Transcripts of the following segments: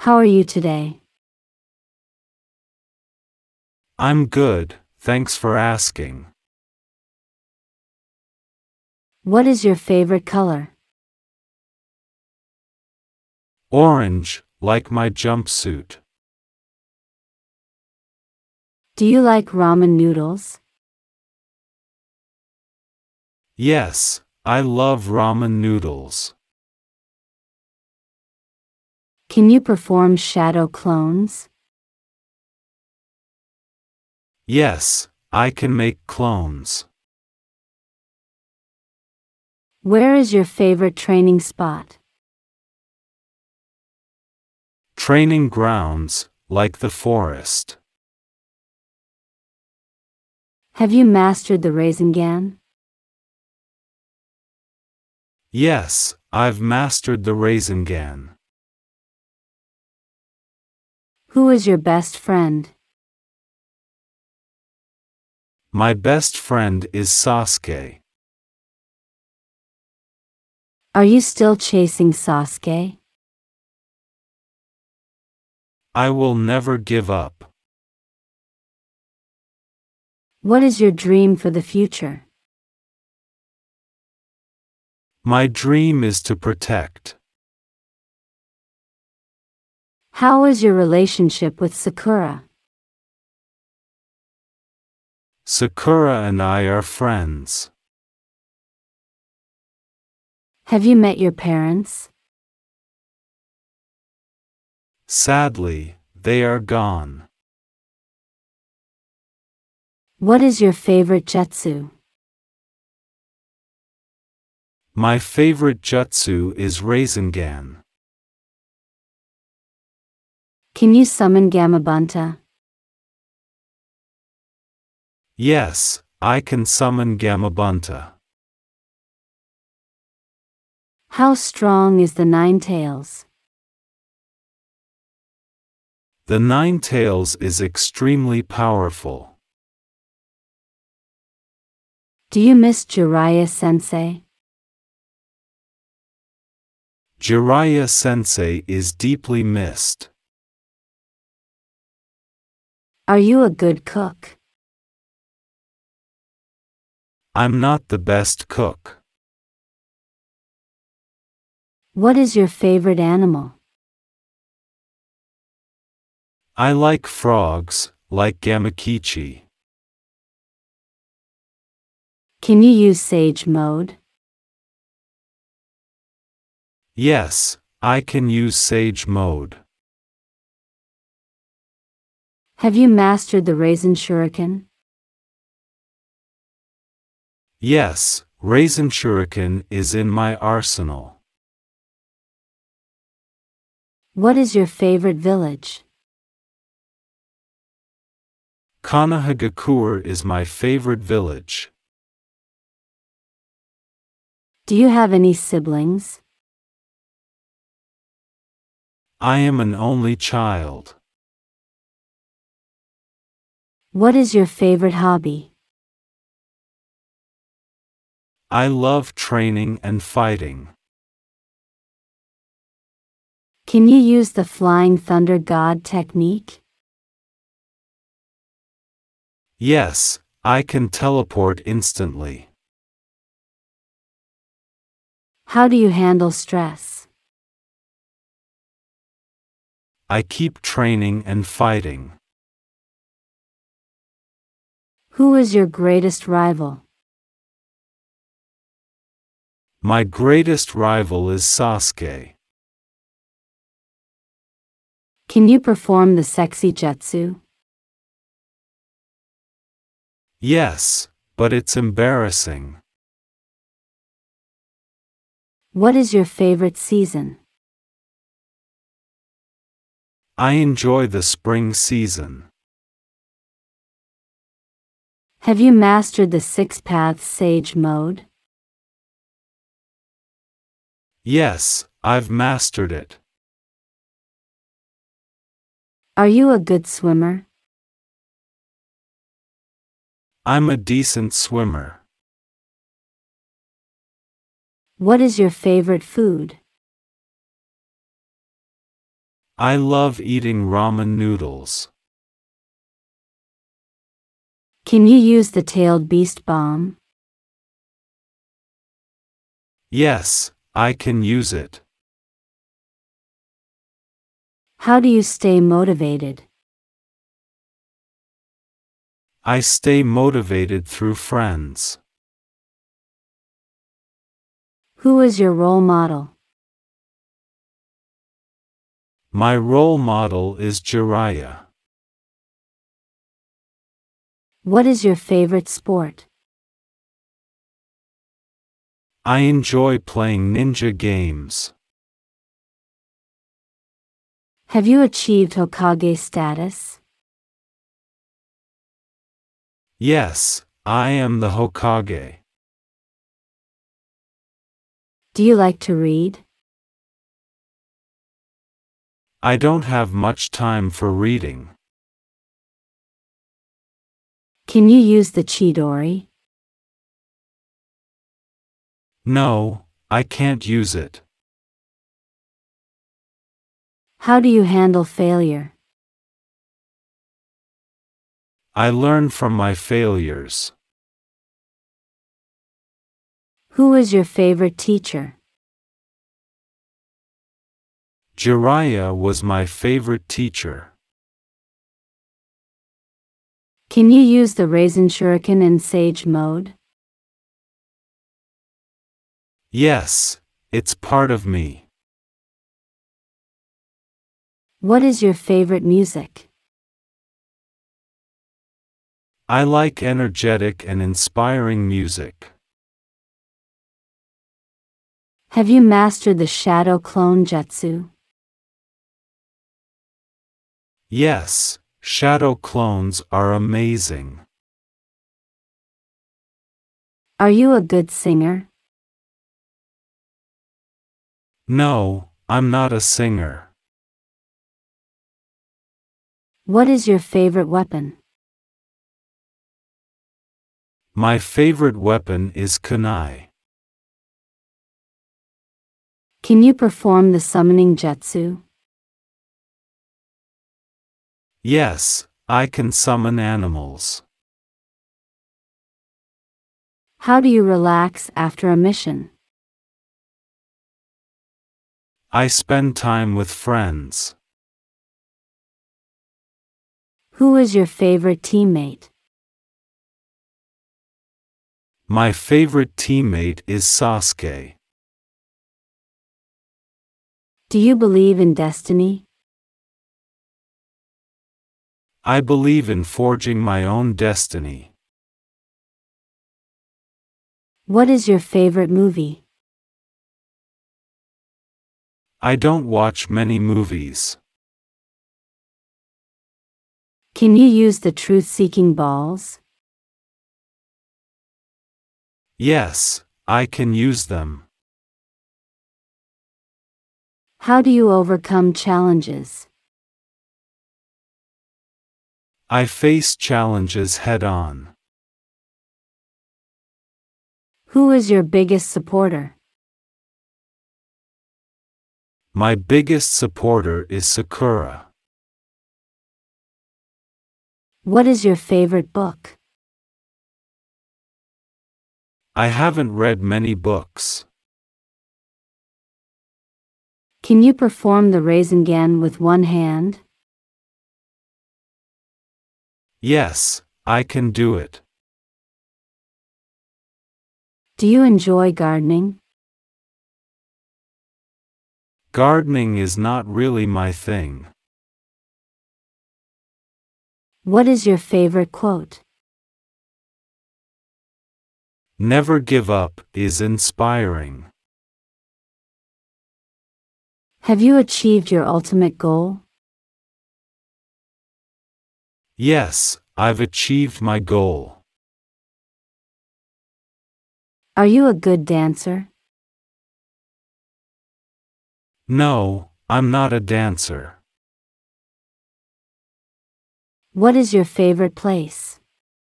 How are you today? I'm good, thanks for asking. What is your favorite color? Orange, like my jumpsuit. Do you like ramen noodles? Yes, I love ramen noodles. Can you perform shadow clones? Yes, I can make clones. Where is your favorite training spot? Training grounds, like the forest. Have you mastered the Rasengan? Yes, I've mastered the Rasengan. Who is your best friend? My best friend is Sasuke. Are you still chasing Sasuke? I will never give up. What is your dream for the future? My dream is to protect. How is your relationship with Sakura? Sakura and I are friends. Have you met your parents? Sadly, they are gone. What is your favorite jutsu? My favorite jutsu is Rasengan. Can you summon Gamabunta? Yes, I can summon Gamabunta. How strong is the Nine Tails? The Nine Tails is extremely powerful. Do you miss Jiraiya Sensei? Jiraiya Sensei is deeply missed. Are you a good cook? I'm not the best cook. What is your favorite animal? I like frogs, like Gamakichi. Can you use Sage Mode? Yes, I can use Sage Mode. Have you mastered the Raisin Shuriken? Yes, Raisin Shuriken is in my arsenal. What is your favorite village? Konohagakure is my favorite village. Do you have any siblings? I am an only child. What is your favorite hobby? I love training and fighting. Can you use the Flying Thunder God technique? Yes, I can teleport instantly. How do you handle stress? I keep training and fighting. Who is your greatest rival? My greatest rival is Sasuke. Can you perform the sexy jutsu? Yes, but it's embarrassing. What is your favorite season? I enjoy the spring season. Have you mastered the Six Paths Sage Mode? Yes, I've mastered it. Are you a good swimmer? I'm a decent swimmer. What is your favorite food? I love eating ramen noodles. Can you use the tailed beast bomb? Yes, I can use it. How do you stay motivated? I stay motivated through friends. Who is your role model? My role model is Jiraiya. What is your favorite sport? I enjoy playing ninja games. Have you achieved Hokage status? Yes, I am the Hokage. Do you like to read? I don't have much time for reading. Can you use the Chidori? No, I can't use it. How do you handle failure? I learn from my failures. Who is your favorite teacher? Jiraiya was my favorite teacher. Can you use the Raisin Shuriken in Sage mode? Yes, it's part of me. What is your favorite music? I like energetic and inspiring music. Have you mastered the Shadow Clone Jutsu? Yes, shadow clones are amazing. Are you a good singer? No, I'm not a singer. What is your favorite weapon? My favorite weapon is kunai. Can you perform the summoning jutsu? Yes, I can summon animals. How do you relax after a mission? I spend time with friends. Who is your favorite teammate? My favorite teammate is Sasuke. Do you believe in destiny? I believe in forging my own destiny. What is your favorite movie? I don't watch many movies. Can you use the truth-seeking balls? Yes, I can use them. How do you overcome challenges? I face challenges head-on. Who is your biggest supporter? My biggest supporter is Sakura. What is your favorite book? I haven't read many books. Can you perform the Rasengan with one hand? Yes, I can do it. Do you enjoy gardening? Gardening is not really my thing. What is your favorite quote? Never give up is inspiring. Have you achieved your ultimate goal? Yes, I've achieved my goal. Are you a good dancer? No, I'm not a dancer. What is your favorite place?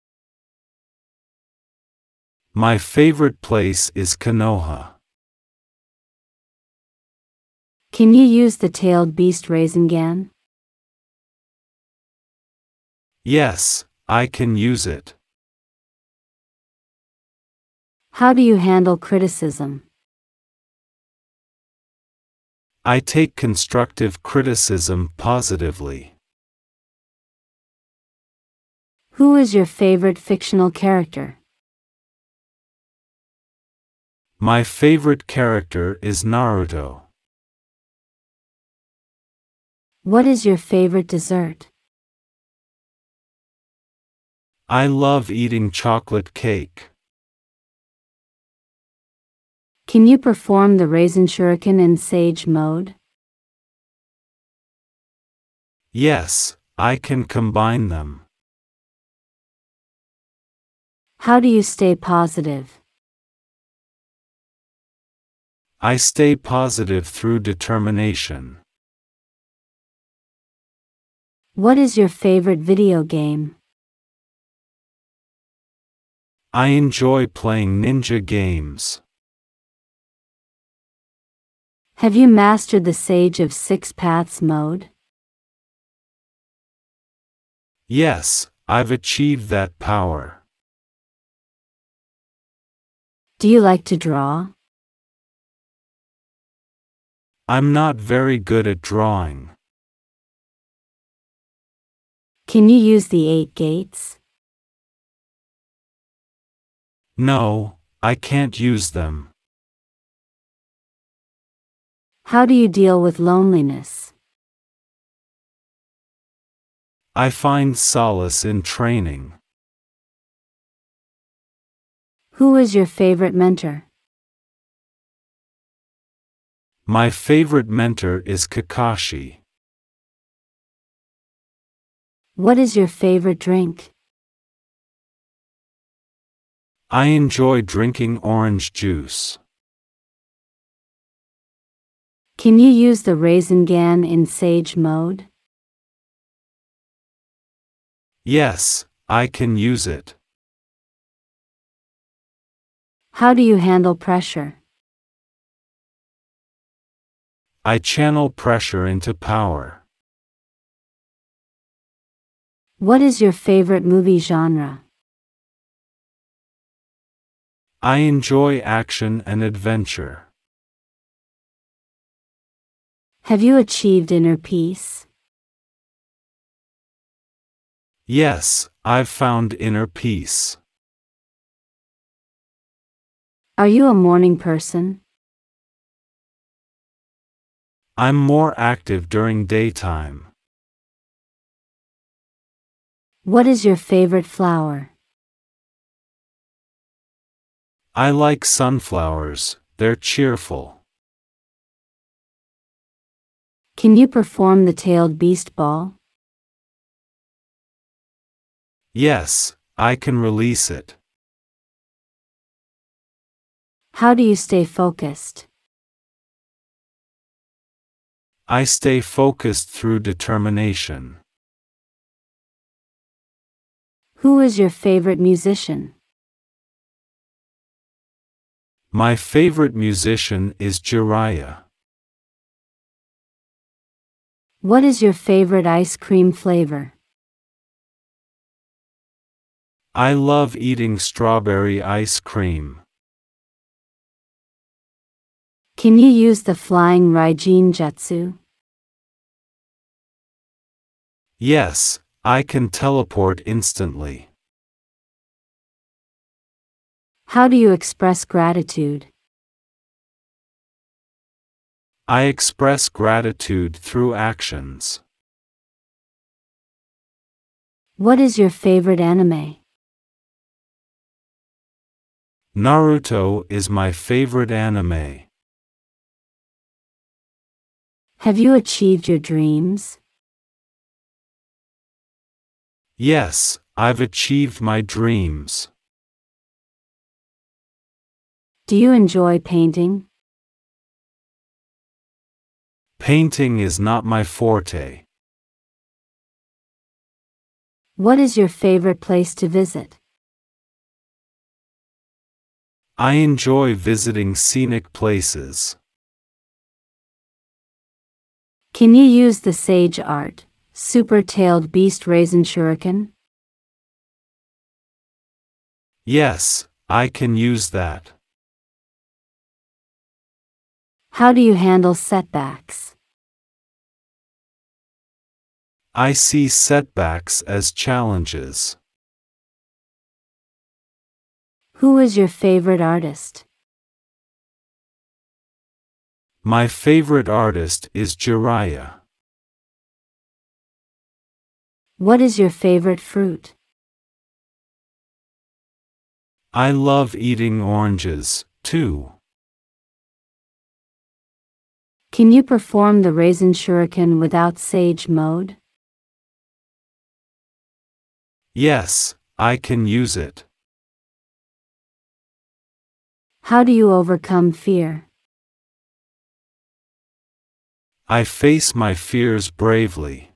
My favorite place is Konoha. Can you use the tailed beast Rasengan? Yes, I can use it. How do you handle criticism? I take constructive criticism positively. Who is your favorite fictional character? My favorite character is Naruto. What is your favorite dessert? I love eating chocolate cake. Can you perform the Raisin Shuriken in Sage mode? Yes, I can combine them. How do you stay positive? I stay positive through determination. What is your favorite video game? I enjoy playing ninja games. Have you mastered the Sage of Six Paths mode? Yes, I've achieved that power. Do you like to draw? I'm not very good at drawing. Can you use the 8 gates? No, I can't use them. How do you deal with loneliness? I find solace in training. Who is your favorite mentor? My favorite mentor is Kakashi. What is your favorite drink? I enjoy drinking orange juice. Can you use the Rasengan in Sage mode? Yes, I can use it. How do you handle pressure? I channel pressure into power. What is your favorite movie genre? I enjoy action and adventure. Have you achieved inner peace? Yes, I've found inner peace. Are you a morning person? I'm more active during daytime. What is your favorite flower? I like sunflowers, they're cheerful. Can you perform the tailed beast ball? Yes, I can release it. How do you stay focused? I stay focused through determination. Who is your favorite musician? My favorite musician is Jiraiya. What is your favorite ice cream flavor? I love eating strawberry ice cream. Can you use the flying Raijin Jutsu? Yes, I can teleport instantly. How do you express gratitude? I express gratitude through actions. What is your favorite anime? Naruto is my favorite anime. Have you achieved your dreams? Yes, I've achieved my dreams. Do you enjoy painting? Painting is not my forte. What is your favorite place to visit? I enjoy visiting scenic places. Can you use the sage art, super-tailed beast raisin shuriken? Yes, I can use that. How do you handle setbacks? I see setbacks as challenges. Who is your favorite artist? My favorite artist is Jiraiya. What is your favorite fruit? I love eating oranges, too. Can you perform the raisin shuriken without sage mode? Yes, I can use it. How do you overcome fear? I face my fears bravely.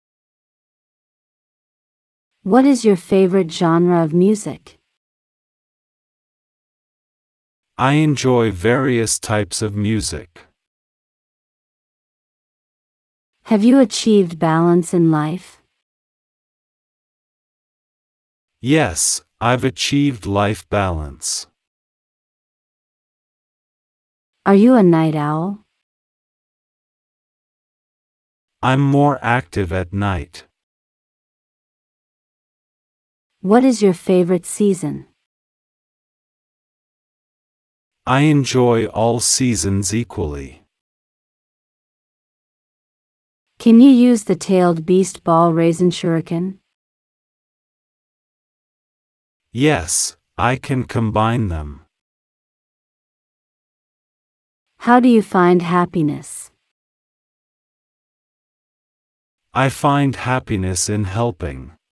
What is your favorite genre of music? I enjoy various types of music. Have you achieved balance in life? Yes, I've achieved life balance. Are you a night owl? I'm more active at night. What is your favorite season? I enjoy all seasons equally. Can you use the tailed beast ball raisin shuriken? Yes, I can combine them. How do you find happiness? I find happiness in helping.